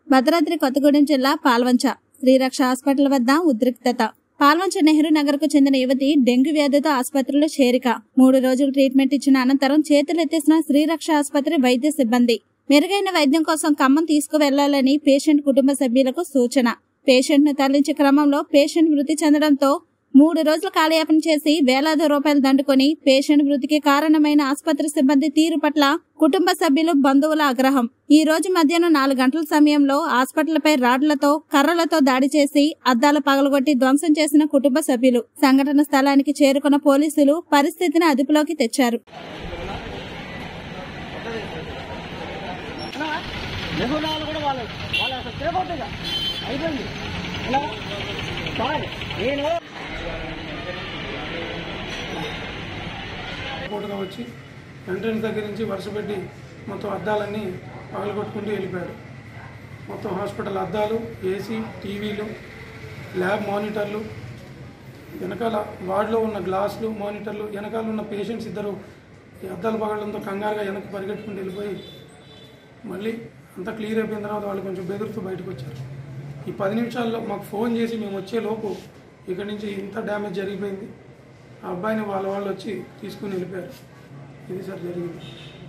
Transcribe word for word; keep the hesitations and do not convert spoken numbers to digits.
భద్రాద్రి కొత్తగూడెం జిల్లా పాల్వంచ శ్రీరక్ష హాస్పిటల్ వద్ద ఉద్రిక్తత. పాల్వంచ నెహ్రూ నగర్ కు చెందిన యువతి డెంగ్యూ వ్యాధితో ఆసుపత్రిలో చేరిక. మూడు రోజులు ట్రీట్మెంట్ ఇచ్చిన అనంతరం చేతులెత్తేసిన శ్రీరక్ష ఆసుపత్రి వైద్య సిబ్బంది. మెరుగైన వైద్యం కోసం ఖమ్మం తీసుకువెళ్లాలని పేషెంట్ కుటుంబ సభ్యులకు సూచన. పేషెంట్ ను తరలించే క్రమంలో పేషెంట్ మృతి చెందడంతో మూడు రోజులు కాలయాపన చేసి వేలాది రూపాయలు దండుకొని పేషెంట్ మృతికి కారణమైన ఆసుపత్రి సిబ్బంది తీరు పట్ల కుటుంబ సభ్యులు, బంధువుల ఆగ్రహం. ఈ రోజు మధ్యాహ్నం నాలుగు గంటల సమయంలో హాస్పిటల్పై రాడ్లతో, కర్రలతో దాడి చేసి అద్దాలు పగలగొట్టి ధ్వంసం చేసిన కుటుంబ సభ్యులు. సంఘటన స్థలానికి చేరుకున్న పోలీసులు పరిస్థితిని అదుపులోకి తెచ్చారు. పూటగా వచ్చి ఎంట్రన్స్ దగ్గర నుంచి వరుస పెట్టి మొత్తం అద్దాలన్నీ పగలగొట్టుకుంటూ వెళ్ళిపోయాడు. మొత్తం హాస్పిటల్ అద్దాలు, ఏసీ, టీవీలు, ల్యాబ్ మానిటర్లు, వెనకాల వార్డులో ఉన్న గ్లాసులు, మానిటర్లు, వెనకాల ఉన్న పేషెంట్స్ ఇద్దరు ఈ అద్దాలు పగలడంతో కంగారుగా వెనక్కి పరిగెట్టుకుంటూ వెళ్ళిపోయి మళ్ళీ అంతా క్లియర్ అయిపోయిన తర్వాత వాళ్ళు కొంచెం బెదురుతూ బయటకు వచ్చారు. ఈ పది నిమిషాల్లో మాకు ఫోన్ చేసి మేము వచ్చేలోపు ఇక్కడి నుంచి ఇంత డ్యామేజ్ జరిగిపోయింది. ఆ అబ్బాయిని వాళ్ళ వాళ్ళు వచ్చి తీసుకుని వెళ్ళిపోయారు. ఇది సార్ జరిగింది.